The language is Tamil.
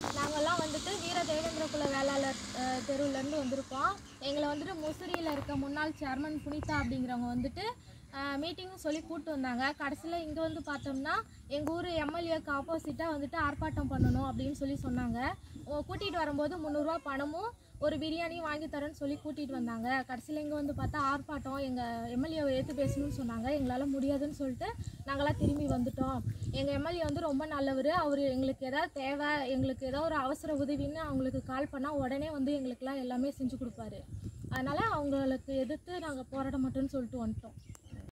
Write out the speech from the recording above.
நாங்கள்லாம் வந்துட்டு வீர தேவேந்திர குல வேளாளர் தெருவுலேருந்து வந்திருக்கோம். எங்களை வந்துட்டு முசிறியில் இருக்க முன்னாள் சேர்மன் புனிதா அப்படிங்கிறவங்க வந்துட்டு மீட்டிங்னு சொல்லி கூப்பிட்டு வந்தாங்க. கடைசியில் இங்கே வந்து பார்த்தோம்னா எங்கள் ஊர் எம்எல்ஏக்கு ஆப்போசிட்டாக வந்துட்டு ஆர்ப்பாட்டம் பண்ணணும் அப்படின்னு சொல்லி சொன்னாங்க. கூட்டிகிட்டு வரும்போது 300 ரூபா பணமும் ஒரு பிரியாணியும் வாங்கி தரேன்னு சொல்லி கூட்டிகிட்டு வந்தாங்க. கடைசியில் இங்கே வந்து பார்த்தா ஆர்ப்பாட்டம், எங்கள் எம்எல்ஏவை ஏற்று பேசணும்னு சொன்னாங்க. எங்களால் முடியாதுன்னு சொல்லிட்டு நாங்களாம் திரும்பி வந்துட்டோம். எங்கள் எம்எல்ஏ வந்து ரொம்ப நல்லவர். அவர் எங்களுக்கு எதாவது தேவை, எங்களுக்கு ஏதோ ஒரு அவசர உதவின்னு அவங்களுக்கு கால் பண்ணால் உடனே வந்து எங்களுக்கெல்லாம் எல்லாமே செஞ்சு கொடுப்பாரு. அதனால் அவங்களுக்கு எதிர்த்து நாங்கள் போராட மாட்டோம்னு சொல்லிட்டு வந்துட்டோம்.